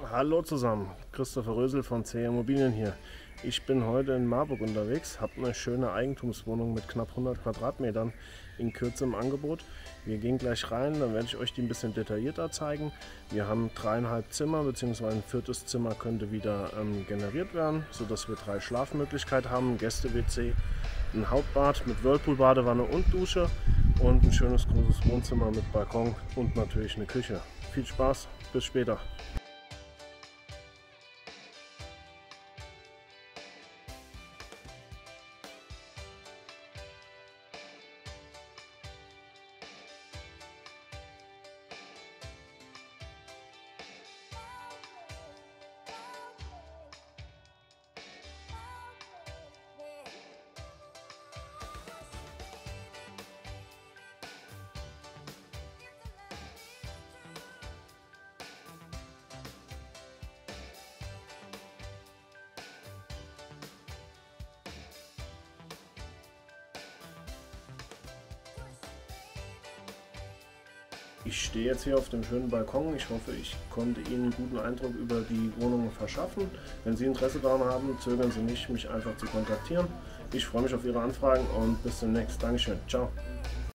Hallo zusammen, Christopher Rösel von C Immobilien hier. Ich bin heute in Marburg unterwegs, habe eine schöne Eigentumswohnung mit knapp 100 Quadratmetern in Kürze im Angebot. Wir gehen gleich rein, dann werde ich euch die ein bisschen detaillierter zeigen. Wir haben 3,5 Zimmer bzw. ein viertes Zimmer könnte wieder generiert werden, sodass wir 3 Schlafmöglichkeiten haben, ein Gäste-WC, ein Hauptbad mit Whirlpool-Badewanne und Dusche und ein schönes großes Wohnzimmer mit Balkon und natürlich eine Küche. Viel Spaß, bis später. Ich stehe jetzt hier auf dem schönen Balkon. Ich hoffe, ich konnte Ihnen einen guten Eindruck über die Wohnung verschaffen. Wenn Sie Interesse daran haben, zögern Sie nicht, mich einfach zu kontaktieren. Ich freue mich auf Ihre Anfragen und bis demnächst. Dankeschön. Ciao.